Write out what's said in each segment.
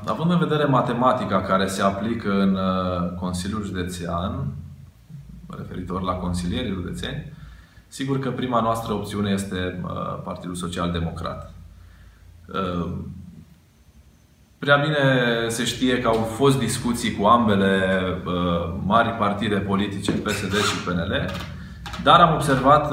Având în vedere matematica care se aplică în Consiliul Județean, referitor la consilierii județeni, sigur că prima noastră opțiune este Partidul Social Democrat. Prea bine se știe că au fost discuții cu ambele mari partide politice, PSD și PNL, dar am observat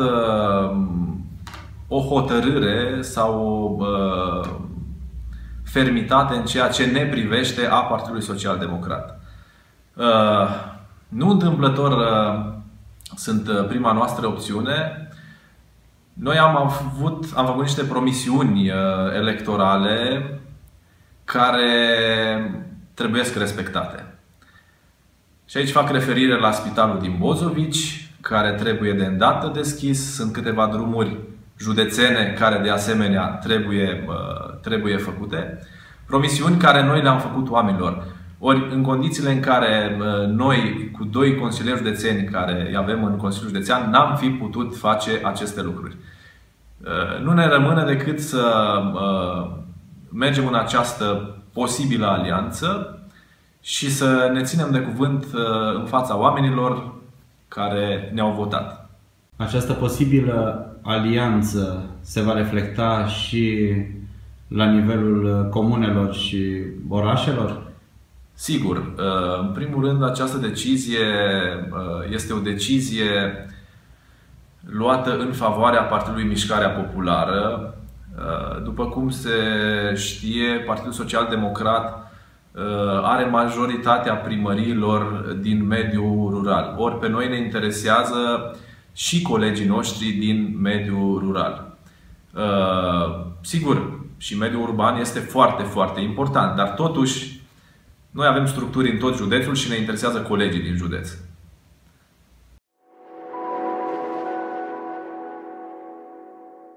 o hotărâre sau o fermitate în ceea ce ne privește a Partidului Social Democrat. Nu întâmplător sunt prima noastră opțiune. Noi am făcut niște promisiuni electorale care trebuiesc respectate. Și aici fac referire la Spitalul din Bozovici, care trebuie de îndată deschis. Sunt câteva drumuri județene care de asemenea trebuie făcute. Promisiuni care noi le-am făcut oamenilor. Ori în condițiile în care noi, cu 2 consilieri județeni care îi avem în Consiliul Județean, n-am fi putut face aceste lucruri. Nu ne rămâne decât să mergem în această posibilă alianță și să ne ținem de cuvânt în fața oamenilor care ne-au votat. Această posibilă alianță se va reflecta și la nivelul comunelor și orașelor? Sigur. În primul rând, această decizie este o decizie luată în favoarea Partidului Mișcarea Populară. După cum se știe, Partidul Social Democrat are majoritatea primăriilor din mediul rural. Ori pe noi ne interesează și colegii noștri din mediul rural. Sigur, și mediul urban este foarte, foarte important, dar totuși noi avem structuri în tot județul și ne interesează colegii din județ.